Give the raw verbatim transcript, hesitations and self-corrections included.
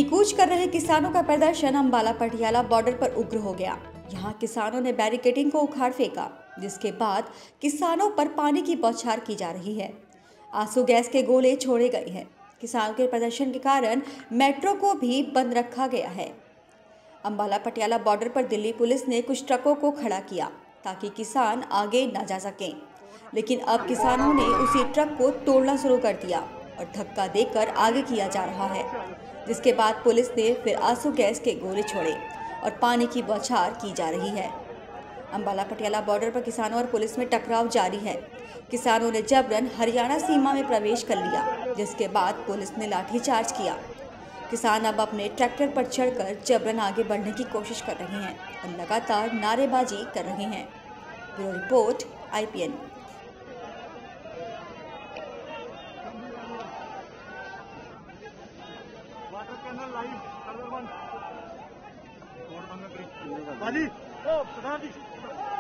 वहीं कूच कर रहे किसानों का प्रदर्शन अंबाला पटियाला बॉर्डर पर उग्र हो गया। यहां किसानों ने बैरिकेडिंग को उखाड़ फेंका, जिसके बाद किसानों पर पानी की बौछार की जा रही है। आंसू गैस के गोले छोड़े गए हैं। किसानों के प्रदर्शन के कारण मेट्रो को भी बंद रखा गया है। अंबाला पटियाला बॉर्डर पर दिल्ली पुलिस ने कुछ ट्रकों को खड़ा किया ताकि किसान आगे न जा सकें, लेकिन अब किसानों ने उसी ट्रक को तोड़ना शुरू कर दिया और धक्का देकर आगे किया जा रहा है, जिसके बाद पुलिस ने फिर आंसू गैस के गोले छोड़े और पानी की बौछार की जा रही है। अंबाला पटियाला बॉर्डर पर किसानों और पुलिस में टकराव जारी है। किसानों ने जबरन हरियाणा सीमा में प्रवेश कर लिया, जिसके बाद पुलिस ने लाठीचार्ज किया। किसान अब अपने ट्रैक्टर पर चढ़कर जबरन आगे बढ़ने की कोशिश कर रहे हैं और लगातार नारेबाजी कर रहे हैं। Bureau report I P N. वाली ओ प्रधान जी